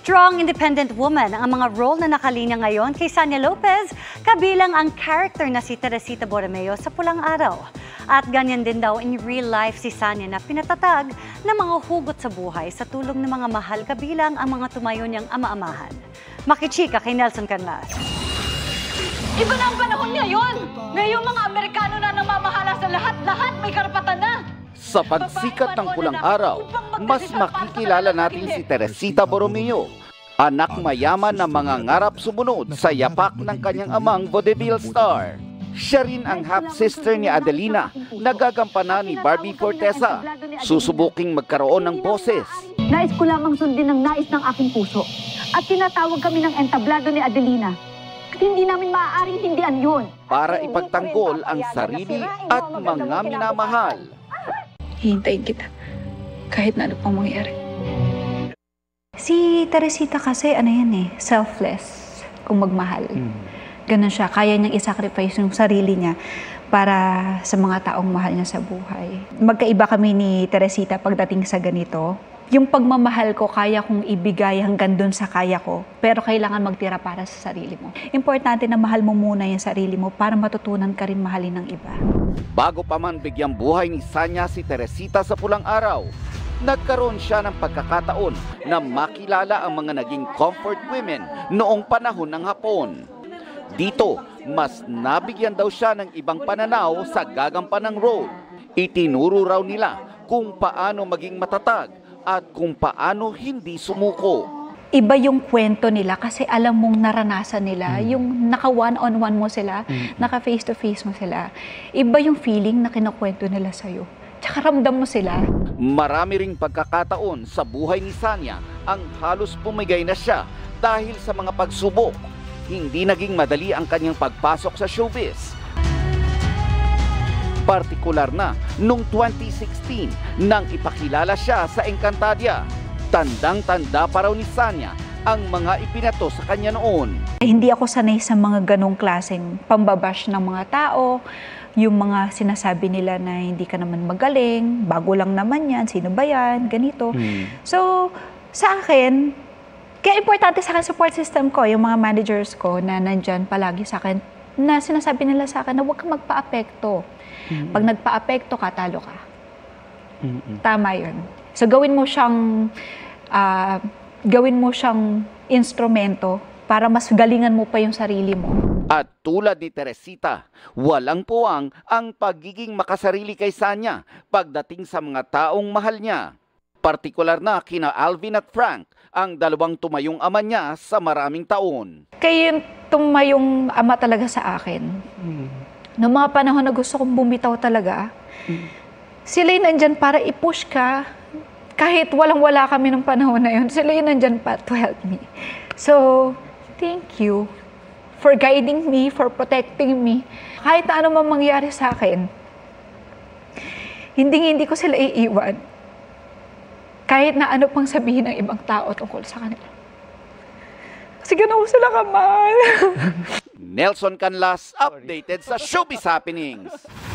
Strong, independent woman ang mga role na nakalinya ngayon kay Sanya Lopez, kabilang ang character na si Teresita Borromeo sa Pulang Araw. At ganyan din daw in real life si Sanya na pinatatag ng mga hugot sa buhay sa tulong ng mga mahal kabilang ang mga tumayo niyang ama-amahan. Makichika kay Nelson Canlas. Iba na ang panahon ngayon! Ngayong mga Amerikano na namamahala sa lahat-lahat may karapatan na! Sa pagsikat ng Pulang Araw, mas makikilala natin si Teresita Borromeo, anak mayaman na mangangarap sumunod sa yapak ng kanyang amang vaudeville star. Siya rin ang half-sister ni Adelina, nagagampanan ni Barbie Forteza. Susubuking magkaroon ng boses. Nais ko lamang sundin ang nais ng aking puso. At tinatawag kami ng entablado ni Adelina. At hindi namin maaaring hindian yun. Para ipagtanggol ang sarili at mga minamahal. Hihintayin kita, kahit na ano pang mangyari. Si Teresita kasi, selfless kung magmahal. Ganun siya, kaya niyang isacrifice yung sarili niya para sa mga taong mahal niya sa buhay. Magkaiba kami ni Teresita pagdating sa ganito. Yung pagmamahal ko, kaya kong ibigay hanggang dun sa kaya ko, pero kailangan magtira para sa sarili mo. Importante na mahal mo muna yung sarili mo para matutunan ka rin mahalin ng iba. Bago pa man bigyang buhay ni Sanya si Teresita sa Pulang Araw, nagkaroon siya ng pagkakataon na makilala ang mga naging comfort women noong panahon ng Hapon. Dito, mas nabigyan daw siya ng ibang pananaw sa gagampanang role. Itinuro raw nila kung paano maging matatag at kung paano hindi sumuko. Iba yung kwento nila kasi alam mong naranasan nila, yung naka one-on-one mo sila, naka face-to-face mo sila. Iba yung feeling na kinukwento nila sa'yo. Tsaka ramdam mo sila. Marami ring pagkakataon sa buhay ni Sanya ang halos pumigay na siya dahil sa mga pagsubok. Hindi naging madali ang kanyang pagpasok sa showbiz. Partikular na noong 2016 nang ipakilala siya sa Encantadia. Tandang-tanda pa raw ni Sanya ang mga ipinato sa kanya noon. Hindi ako sanay sa mga ganong klaseng pambabash ng mga tao, yung mga sinasabi nila na hindi ka naman magaling, bago lang naman yan, sino ba yan, ganito. So, sa akin, kaya importante sa akin support system ko, yung mga managers ko na nandyan palagi sa akin, na sinasabi nila sa akin na huwag kang magpa-apekto. Pag nagpa-apekto ka, talo ka. Tama yun. So gawin mo siyang instrumento para mas galingan mo pa yung sarili mo. At tulad ni Teresita, walang puwang ang pagiging makasarili kay Sanya pagdating sa mga taong mahal niya. Partikular na kina Alvin at Frank, ang dalawang tumayong ama niya sa maraming taon. Kaya yung tumayong ama talaga sa akin. Noong mga panahon na gusto kong bumitaw talaga, sila yung nandyan para i-push ka. Kahit walang-wala kami nung panahon na yun, sila yung nandyan pa to help me. So, thank you for guiding me, for protecting me. Kahit na ano man mangyari sa akin, hindi ko sila iiwan. Kahit na ano pang sabihin ng ibang tao tungkol sa kanila. Kasi ganoon sila kamahal. Nelson Canlas, updated sa Showbiz Happenings.